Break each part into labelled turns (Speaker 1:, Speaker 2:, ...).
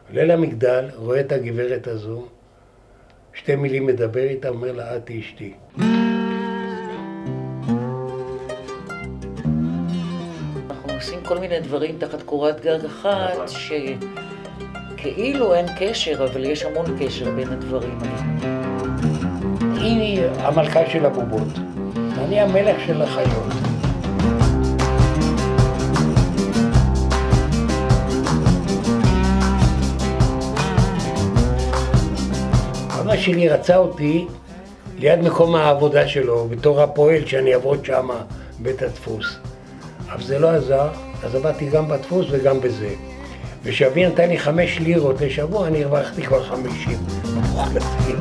Speaker 1: עולה למגדל, רואה את הגברת הזו, שתי מילים מדבר איתה, אומר לה, את אשתי.
Speaker 2: אנחנו עושים כל מיני דברים תחת קורת גג אחת, שכאילו אין קשר, אבל יש המון קשר בין הדברים.
Speaker 1: היא המלכה של הבובות, ואני המלך של החיות. אבא שלי רצה אותי ליד מקום העבודה שלו, בתור הפועל שאני אעבוד שם בית הדפוס. אבל זה לא עזר, אז עבדתי גם בדפוס וגם בזה. ושאבי נתן לי 5 לירות לשבוע, אני הרווחתי כבר 50. מוחלטים.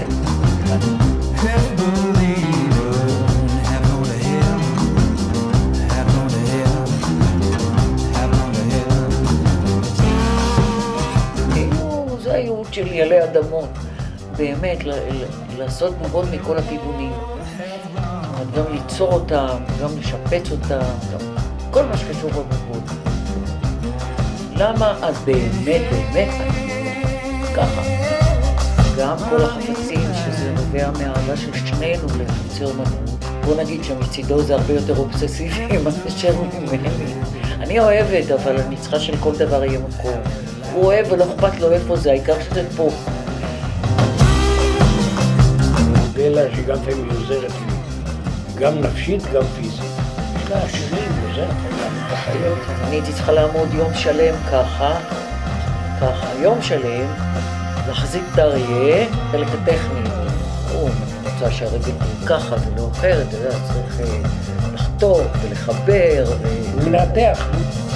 Speaker 2: זה הייעוד שלי עלי אדמות. באמת, לעשות בובות מכל הכיוונים. גם ליצור אותם, גם לשפץ אותם, גם כל מה שקשור בבובות. למה? אז באמת, ככה. גם כל החפצים, שזה נובע מהאהבה של שנינו לחפצי אומנות. בוא נגיד שמצידו זה הרבה יותר אובססיבי מאשר ממני. אני אוהבת, אבל אני צריכה שלכל דבר יהיה מקום. הוא אוהב ולא אכפת לו איפה זה, העיקר שזה פה.
Speaker 1: מודלה שגם פעמים היא עוזרת לי, גם נפשית, גם פיזית. יש לה שירים, עוזרת גם את החיות.
Speaker 2: אני הייתי צריכה לעמוד יום שלם ככה, יום שלם, להחזיק את האריה, חלק הטכני. אני רוצה שהרגל תהיה ככה ולא אחרת, אתה יודע, צריך לחתוך ולחבר.
Speaker 1: ולנתח.